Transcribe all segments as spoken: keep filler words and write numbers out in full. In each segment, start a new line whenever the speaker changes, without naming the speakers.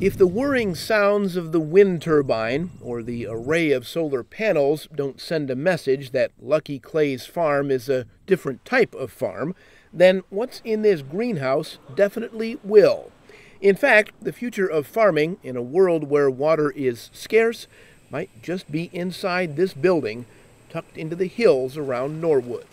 If the whirring sounds of the wind turbine or the array of solar panels don't send a message that Lucky Clay's farm is a different type of farm, then what's in this greenhouse definitely will. In fact, the future of farming in a world where water is scarce might just be inside this building, tucked into the hills around Norwood.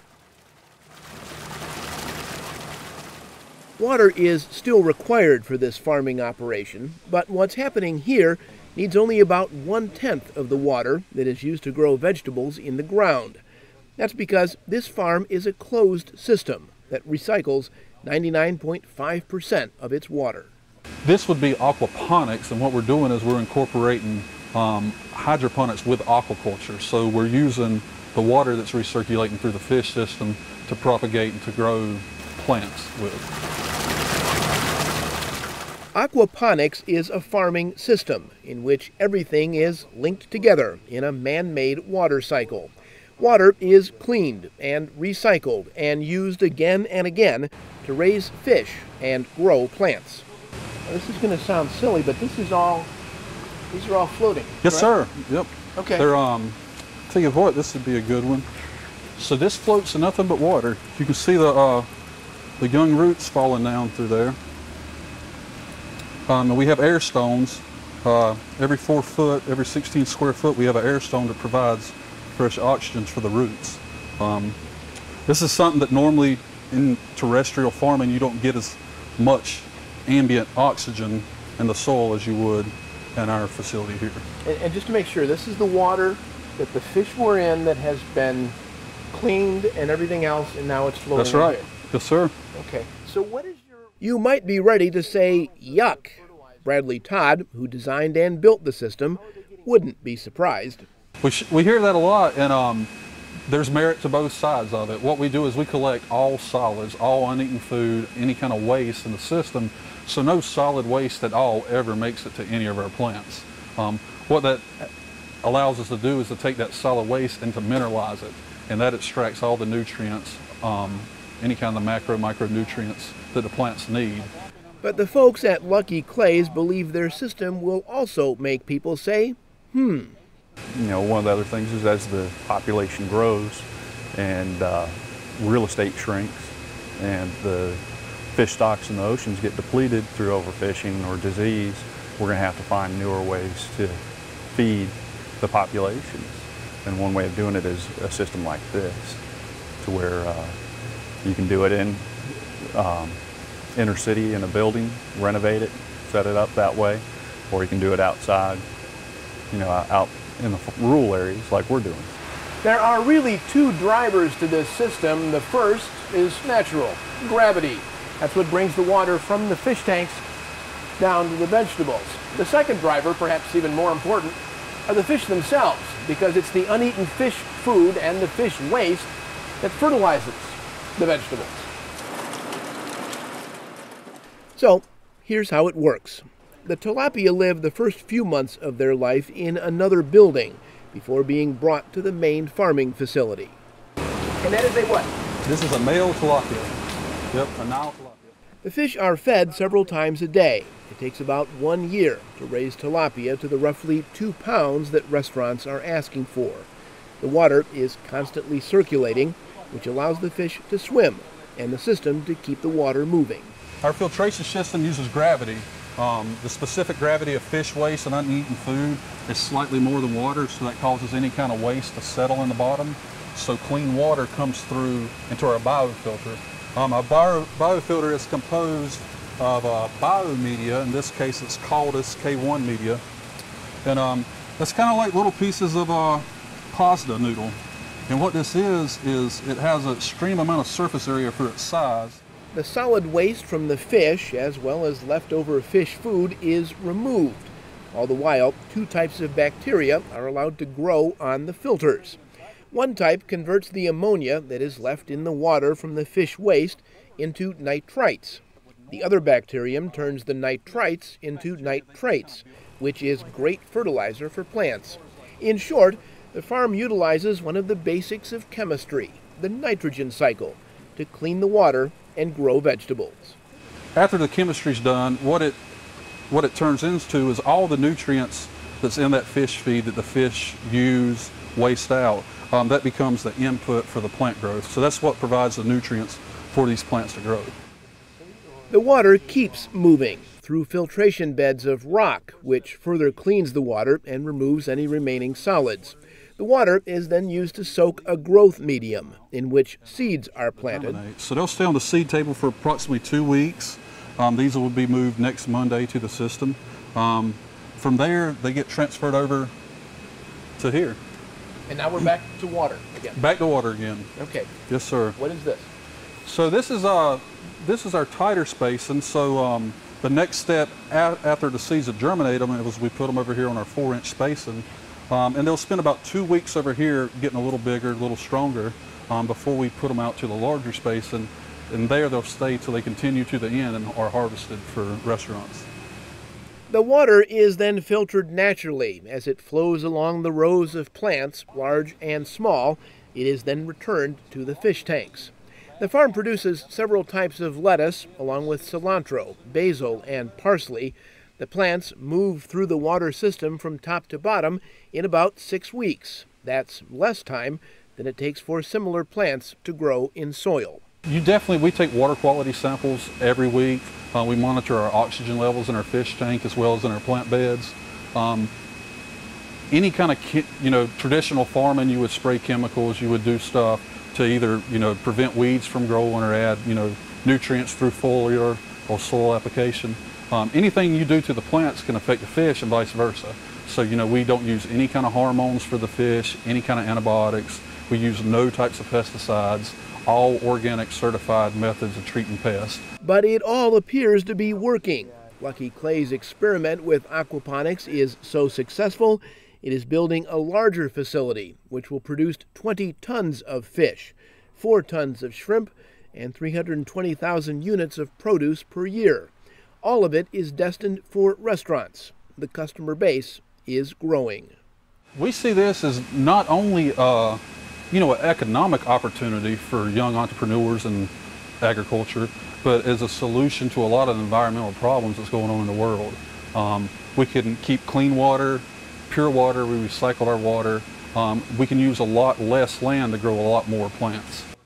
Water is still required for this farming operation, but what's happening here needs only about one-tenth of the water that is used to grow vegetables in the ground. That's because this farm is a closed system that recycles ninety-nine point five percent of its water.
This would be aquaponics, and what we're doing is we're incorporating um, hydroponics with aquaculture. So we're using the water that's recirculating through the fish system to propagate and to grow plants with.
Aquaponics is a farming system in which everything is linked together in a man-made water cycle. Water is cleaned and recycled and used again and again to raise fish and grow plants. Now, this is going to sound silly, but this is all, these are all floating.
Yes,
correct?
sir. Yep.
Okay.
They're, um, tell you what, this would be a good one. So this floats in nothing but water. You can see the, uh, the young roots falling down through there. Um, we have air stones. Uh, every four foot, every sixteen square foot, we have an air stone that provides fresh oxygen for the roots. Um, this is something that normally in terrestrial farming you don't get as much ambient oxygen in the soil as you would in our facility here.
And, and just to make sure, this is the water that the fish were in that has been cleaned and everything else, and now it's flowing.
That's right.
Here.
Yes, sir.
Okay. So what is your... You might be ready to say, yuck. Bradley Todd, who designed and built the system, wouldn't be surprised.
We, sh we hear that a lot, and um, there's merit to both sides of it. What we do is we collect all solids, all uneaten food, any kind of waste in the system, so no solid waste at all ever makes it to any of our plants. Um, what that allows us to do is to take that solid waste and to mineralize it, and that extracts all the nutrients, um, any kind of macro, micronutrients that the plants need.
But the folks at Lucky Clay's believe their system will also make people say, hmm.
You know, one of the other things is as the population grows and uh, real estate shrinks and the fish stocks in the oceans get depleted through overfishing or disease, we're going to have to find newer ways to feed the populations. And one way of doing it is a system like this, to where uh, you can do it in um, inner city in a building, renovate it, set it up that way, or you can do it outside, you know, out in the rural areas like we're doing.
There are really two drivers to this system. The first is natural, gravity. That's what brings the water from the fish tanks down to the vegetables. The second driver, perhaps even more important, are the fish themselves, because it's the uneaten fish food and the fish waste that fertilizes the vegetables. So, here's how it works. The tilapia live the first few months of their life in another building before being brought to the main farming facility. And that is a what?
This is a male tilapia. Yep, a Nile tilapia.
The fish are fed several times a day. It takes about one year to raise tilapia to the roughly two pounds that restaurants are asking for. The water is constantly circulating, which allows the fish to swim and the system to keep the water moving.
Our filtration system uses gravity. Um, the specific gravity of fish waste and uneaten food is slightly more than water, so that causes any kind of waste to settle in the bottom. So clean water comes through into our biofilter. Um, our bio, biofilter is composed of uh, biomedia. In this case, it's called as K one media. And um, it's kind of like little pieces of uh, pasta noodle. And what this is, is it has an extreme amount of surface area for its size.
The solid waste from the fish, as well as leftover fish food, is removed. All the while, two types of bacteria are allowed to grow on the filters. One type converts the ammonia that is left in the water from the fish waste into nitrites. The other bacterium turns the nitrites into nitrates, which is great fertilizer for plants. In short, the farm utilizes one of the basics of chemistry, the nitrogen cycle, to clean the water and grow vegetables.
After the chemistry's done, what it what it turns into is all the nutrients that's in that fish feed that the fish use, waste out, um, that becomes the input for the plant growth. So that's what provides the nutrients for these plants to grow.
The water keeps moving through filtration beds of rock, which further cleans the water and removes any remaining solids. The water is then used to soak a growth medium in which seeds are planted.
So they'll stay on the seed table for approximately two weeks. Um, these will be moved next Monday to the system. Um, from there, they get transferred over to here.
And now we're back to water again.
Back to water again.
Okay.
Yes, sir.
What is this?
So this is uh, this is our tighter space, and so um, the next step after the seeds have germinated them was we put them over here on our four-inch spacing, um, and they'll spend about two weeks over here getting a little bigger, a little stronger, um, before we put them out to the larger space, and, and there they'll stay till they continue to the end and are harvested for restaurants.
The water is then filtered naturally as it flows along the rows of plants, large and small. It is then returned to the fish tanks. The farm produces several types of lettuce, along with cilantro, basil, and parsley. The plants move through the water system from top to bottom in about six weeks. That's less time than it takes for similar plants to grow in soil.
You definitely, we take water quality samples every week. Uh, we monitor our oxygen levels in our fish tank as well as in our plant beds. Um, any kind of, you know, traditional farming, you would spray chemicals, you would do stuff to either, you know, prevent weeds from growing or add, you know, nutrients through foliar or soil application. Um, anything you do to the plants can affect the fish and vice versa. So, you know, we don't use any kind of hormones for the fish, any kind of antibiotics. We use no types of pesticides, all organic certified methods of treating pests.
But it all appears to be working. Lucky Clay's experiment with aquaponics is so successful, it is building a larger facility, which will produce twenty tons of fish, four tons of shrimp, and three hundred twenty thousand units of produce per year. All of it is destined for restaurants. The customer base is growing.
We see this as not only uh, you know, an economic opportunity for young entrepreneurs in agriculture, but as a solution to a lot of the environmental problems that's going on in the world. Um, we can keep clean water, pure water, we recycle our water. Um, we can use a lot less land to grow a lot more plants.